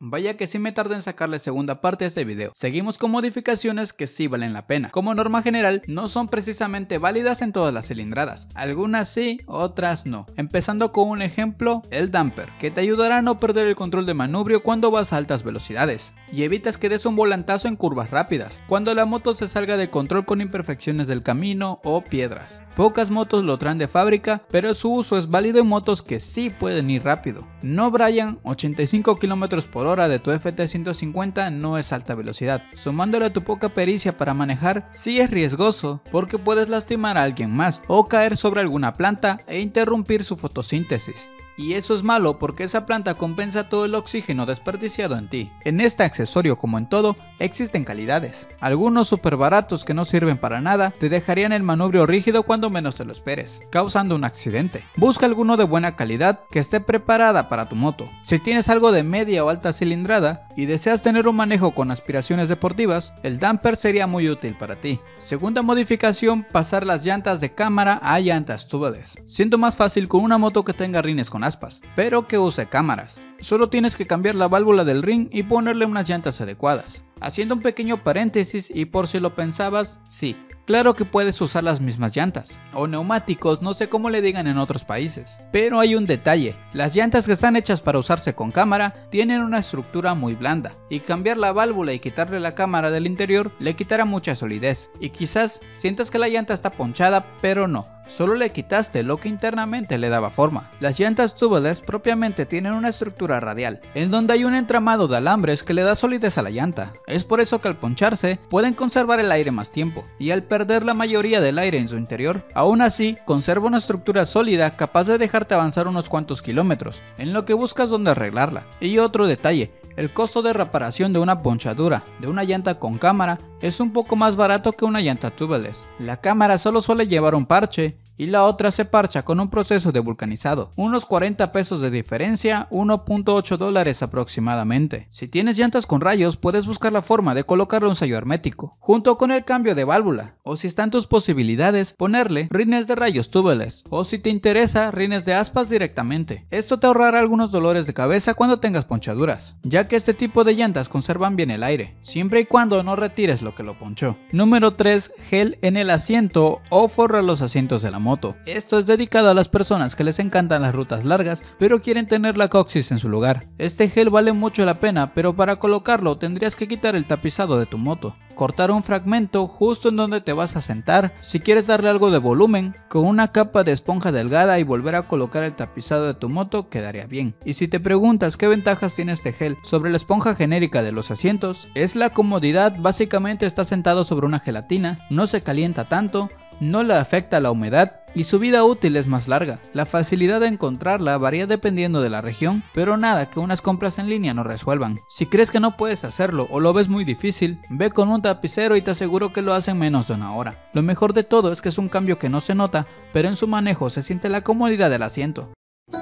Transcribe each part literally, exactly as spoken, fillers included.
Vaya que sí me tardé en sacarle segunda parte a este video. Seguimos con modificaciones que sí valen la pena. Como norma general, no son precisamente válidas en todas las cilindradas. Algunas sí, otras no. Empezando con un ejemplo, el damper, que te ayudará a no perder el control de manubrio cuando vas a altas velocidades. Y evitas que des un volantazo en curvas rápidas, cuando la moto se salga de control con imperfecciones del camino o piedras. Pocas motos lo traen de fábrica, pero su uso es válido en motos que sí pueden ir rápido. No Brian, ochenta y cinco kilómetros por hora de tu F T ciento cincuenta no es alta velocidad. Sumándole a tu poca pericia para manejar, sí es riesgoso, porque puedes lastimar a alguien más o caer sobre alguna planta e interrumpir su fotosíntesis. Y eso es malo porque esa planta compensa todo el oxígeno desperdiciado en ti. En este accesorio, como en todo, existen calidades. Algunos súper baratos que no sirven para nada te dejarían el manubrio rígido cuando menos te lo esperes, causando un accidente. Busca alguno de buena calidad que esté preparada para tu moto. Si tienes algo de media o alta cilindrada y deseas tener un manejo con aspiraciones deportivas, el damper sería muy útil para ti. Segunda modificación, pasar las llantas de cámara a llantas tubeless. Siento más fácil con una moto que tenga rines con aspas, pero que use cámaras. Solo tienes que cambiar la válvula del ring y ponerle unas llantas adecuadas. Haciendo un pequeño paréntesis, y por si lo pensabas, sí, claro que puedes usar las mismas llantas, o neumáticos, no sé cómo le digan en otros países. Pero hay un detalle, las llantas que están hechas para usarse con cámara tienen una estructura muy blanda, y cambiar la válvula y quitarle la cámara del interior le quitará mucha solidez, y quizás sientas que la llanta está ponchada, pero no. Solo le quitaste lo que internamente le daba forma. Las llantas tubeless propiamente tienen una estructura radial, en donde hay un entramado de alambres que le da solidez a la llanta. Es por eso que al poncharse pueden conservar el aire más tiempo, y al perder la mayoría del aire en su interior, aún así conserva una estructura sólida capaz de dejarte avanzar unos cuantos kilómetros, en lo que buscas dónde arreglarla. Y otro detalle, el costo de reparación de una ponchadura de una llanta con cámara es un poco más barato que una llanta tubeless. La cámara solo suele llevar un parche y la otra se parcha con un proceso de vulcanizado. Unos cuarenta pesos de diferencia, uno punto ocho dólares aproximadamente. Si tienes llantas con rayos, puedes buscar la forma de colocarle un sello hermético, junto con el cambio de válvula. O si están tus posibilidades, ponerle rines de rayos tubeless. O si te interesa, rines de aspas directamente. Esto te ahorrará algunos dolores de cabeza cuando tengas ponchaduras, ya que este tipo de llantas conservan bien el aire, siempre y cuando no retires lo que lo ponchó. Número tres. Gel en el asiento o forrar los asientos de la moto. Esto es dedicado a las personas que les encantan las rutas largas pero quieren tener la coxis en su lugar. Este gel vale mucho la pena, pero para colocarlo tendrías que quitar el tapizado de tu moto, cortar un fragmento justo en donde te vas a sentar, si quieres darle algo de volumen, con una capa de esponja delgada y volver a colocar el tapizado de tu moto quedaría bien. Y si te preguntas qué ventajas tiene este gel sobre la esponja genérica de los asientos, es la comodidad. Básicamente está sentado sobre una gelatina, no se calienta tanto, no le afecta la humedad y su vida útil es más larga. La facilidad de encontrarla varía dependiendo de la región, pero nada que unas compras en línea no resuelvan. Si crees que no puedes hacerlo o lo ves muy difícil, ve con un tapicero y te aseguro que lo hace en menos de una hora. Lo mejor de todo es que es un cambio que no se nota, pero en su manejo se siente la comodidad del asiento.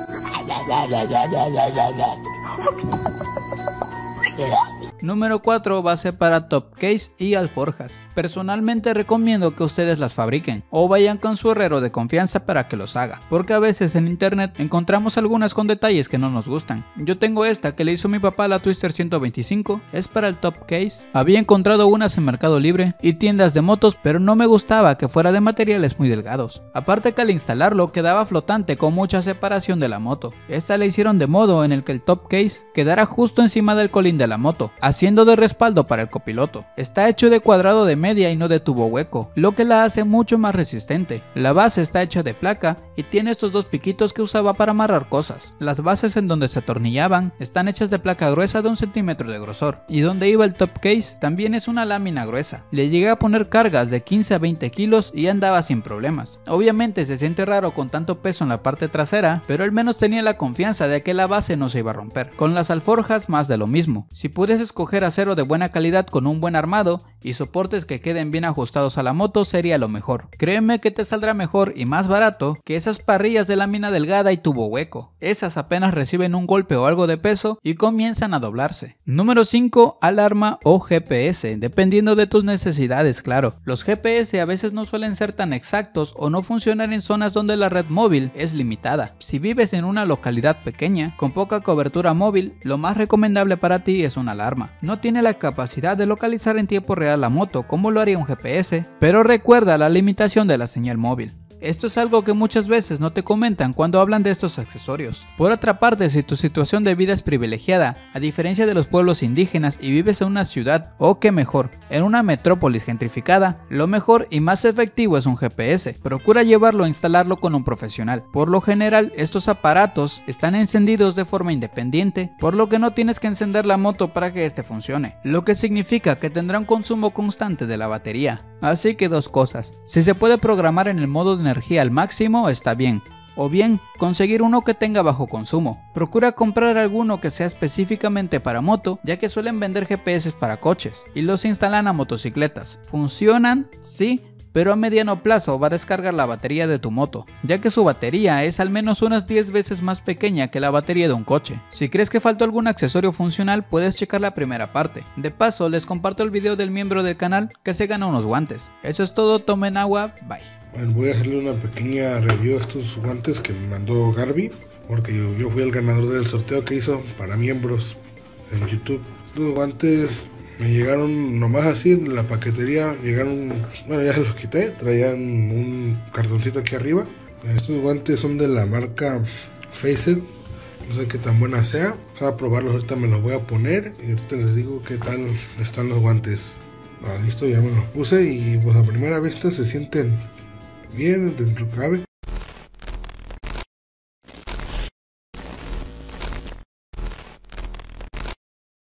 Número cuatro. Base para top case y alforjas. Personalmente recomiendo que ustedes las fabriquen o vayan con su herrero de confianza para que los haga, porque a veces en internet encontramos algunas con detalles que no nos gustan. Yo tengo esta que le hizo mi papá a la Twister ciento veinticinco, es para el top case. Había encontrado unas en Mercado Libre y tiendas de motos, pero no me gustaba que fuera de materiales muy delgados. Aparte que al instalarlo quedaba flotante con mucha separación de la moto. Esta la hicieron de modo en el que el top case quedara justo encima del colín de la moto, haciendo de respaldo para el copiloto. Está hecho de cuadrado de media y no de tubo hueco, lo que la hace mucho más resistente. La base está hecha de placa y tiene estos dos piquitos que usaba para amarrar cosas. Las bases en donde se atornillaban están hechas de placa gruesa de un centímetro de grosor, y donde iba el top case también es una lámina gruesa. Le llegué a poner cargas de quince a veinte kilos y andaba sin problemas. Obviamente se siente raro con tanto peso en la parte trasera, pero al menos tenía la confianza de que la base no se iba a romper. Con las alforjas más de lo mismo. Si puedes escoger acero de buena calidad con un buen armado, y soportes que queden bien ajustados a la moto sería lo mejor. Créeme que te saldrá mejor y más barato que esas parrillas de lámina delgada y tubo hueco. Esas apenas reciben un golpe o algo de peso y comienzan a doblarse. Número cinco. Alarma o G P S, dependiendo de tus necesidades, claro. Los G P S a veces no suelen ser tan exactos o no funcionan en zonas donde la red móvil es limitada. Si vives en una localidad pequeña, con poca cobertura móvil, lo más recomendable para ti es una alarma. No tiene la capacidad de localizar en tiempo real la moto como lo haría un G P S, pero recuerda la limitación de la señal móvil. Esto es algo que muchas veces no te comentan cuando hablan de estos accesorios. Por otra parte, si tu situación de vida es privilegiada, a diferencia de los pueblos indígenas y vives en una ciudad, o que mejor, en una metrópolis gentrificada, lo mejor y más efectivo es un G P S. Procura llevarlo e instalarlo con un profesional. Por lo general, estos aparatos están encendidos de forma independiente, por lo que no tienes que encender la moto para que este funcione, lo que significa que tendrá un consumo constante de la batería. Así que dos cosas: si se puede programar en el modo de energía al máximo, está bien, o bien conseguir uno que tenga bajo consumo. Procura comprar alguno que sea específicamente para moto, ya que suelen vender G P S para coches y los instalan a motocicletas. Funcionan, sí, pero a mediano plazo va a descargar la batería de tu moto, ya que su batería es al menos unas diez veces más pequeña que la batería de un coche. Si crees que faltó algún accesorio funcional, puedes checar la primera parte. De paso, les comparto el video del miembro del canal que se gana unos guantes. Eso es todo, tomen agua, bye. Bueno, voy a hacerle una pequeña review a estos guantes que me mandó Garby, porque yo, yo fui el ganador del sorteo que hizo para miembros en YouTube. Los guantes me llegaron nomás así en la paquetería, llegaron, bueno, ya se los quité, traían un cartoncito aquí arriba. Estos guantes son de la marca Facet, no sé qué tan buena sea. Vamos a probarlos, ahorita me los voy a poner y ahorita les digo qué tal están los guantes. Ah, listo, ya me los puse y pues a primera vista se sienten bien dentro de lo que cabe.